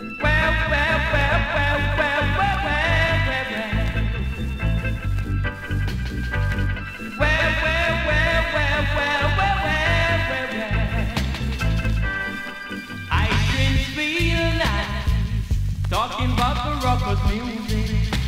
Well, well, well, well, well, well, well, well, well. Well, well, well, well, well, well, well, well, well. I didn't feel nice talking about the rockers' music.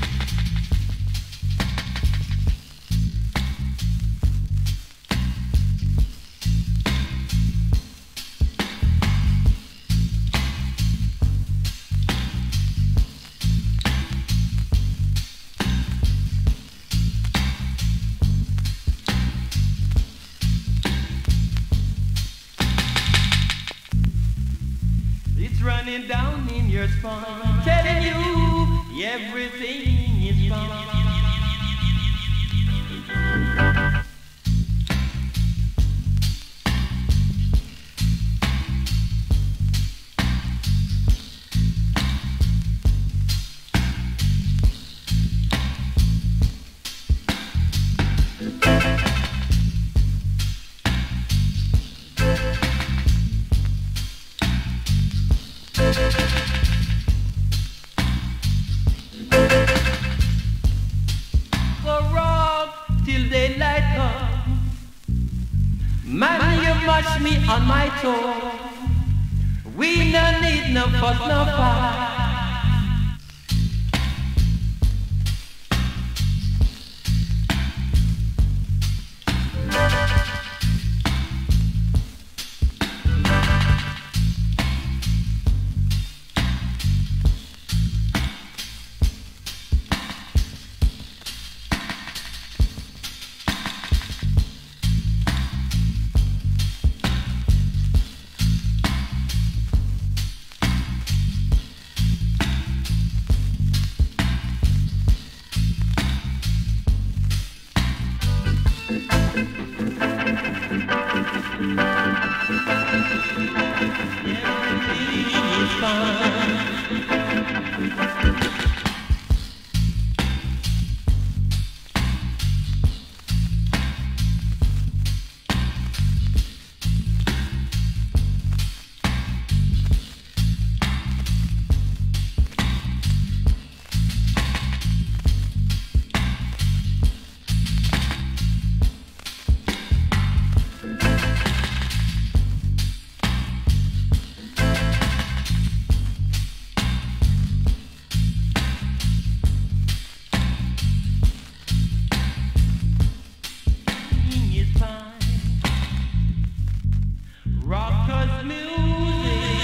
It's running down in your spine, telling you everything is fine. Till daylight comes, man, you mash me on my toe. We no need no fuss, no fight. Everything is fine. Rockers music.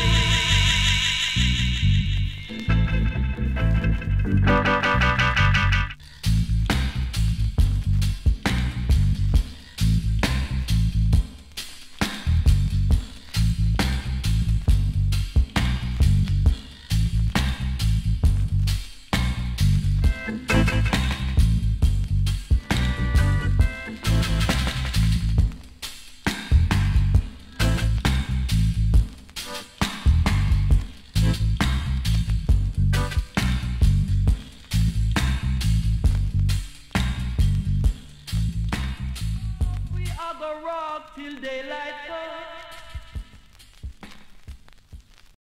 We are gonna rock till daylight comes.